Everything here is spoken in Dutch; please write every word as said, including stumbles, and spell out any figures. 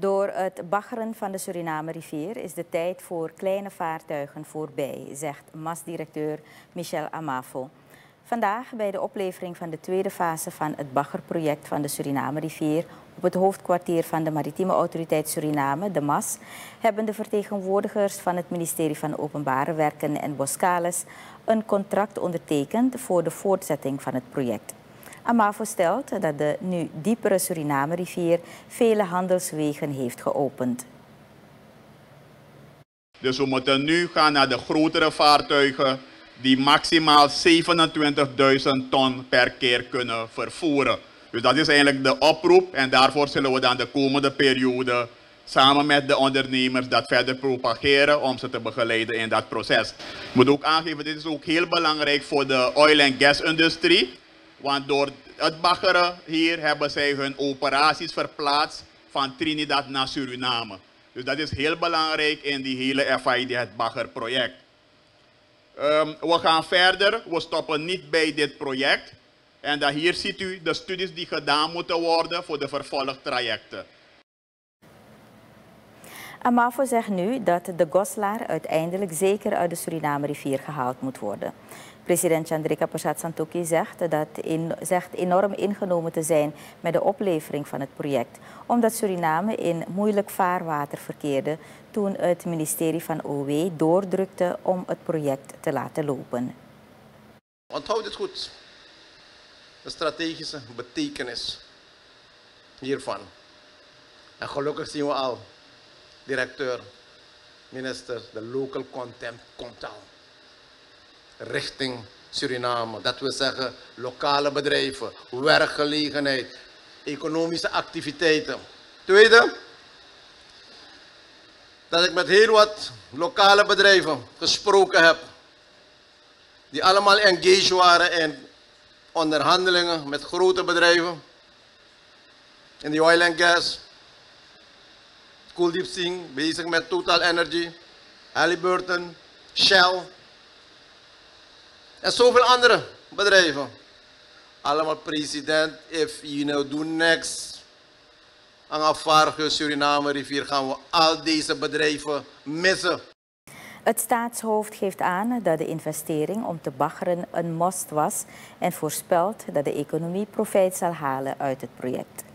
Door het baggeren van de Suriname-rivier is de tijd voor kleine vaartuigen voorbij, zegt M A S-directeur Michel Amafo. Vandaag bij de oplevering van de tweede fase van het baggerproject van de Suriname-rivier op het hoofdkwartier van de Maritieme Autoriteit Suriname, de M A S, hebben de vertegenwoordigers van het ministerie van Openbare Werken en Boskalis een contract ondertekend voor de voortzetting van het project. Amafo stelt dat de nu diepere Suriname-rivier vele handelswegen heeft geopend. Dus we moeten nu gaan naar de grotere vaartuigen die maximaal zevenentwintigduizend ton per keer kunnen vervoeren. Dus dat is eigenlijk de oproep en daarvoor zullen we dan de komende periode samen met de ondernemers dat verder propageren om ze te begeleiden in dat proces. Ik moet ook aangeven, dit is ook heel belangrijk voor de oil- en gas-industrie. Want door het baggeren hier hebben zij hun operaties verplaatst van Trinidad naar Suriname. Dus dat is heel belangrijk in die hele F I D, het baggerproject. Um, we gaan verder, we stoppen niet bij dit project. En dan hier ziet u de studies die gedaan moeten worden voor de vervolgtrajecten. Amafo zegt nu dat de Goslar uiteindelijk zeker uit de Suriname-rivier gehaald moet worden. President Chandrika Persat Santokhi zegt, dat in, zegt enorm ingenomen te zijn met de oplevering van het project, omdat Suriname in moeilijk vaarwater verkeerde toen het ministerie van O W doordrukte om het project te laten lopen. Onthoud het goed, de strategische betekenis hiervan. En gelukkig zien we al, directeur, minister, de local content komt al. Richting Suriname. Dat wil zeggen lokale bedrijven, werkgelegenheid, economische activiteiten. Tweede, dat ik met heel wat lokale bedrijven gesproken heb. Die allemaal engaged waren in onderhandelingen met grote bedrijven. In de oil and gas. Kuldeep Singh, bezig met Total Energy, Halliburton, Shell. En zoveel andere bedrijven. Allemaal president, if you know do next. Aan afvaardige Suriname rivier gaan we al deze bedrijven missen. Het staatshoofd geeft aan dat de investering om te baggeren een must was en voorspelt dat de economie profijt zal halen uit het project.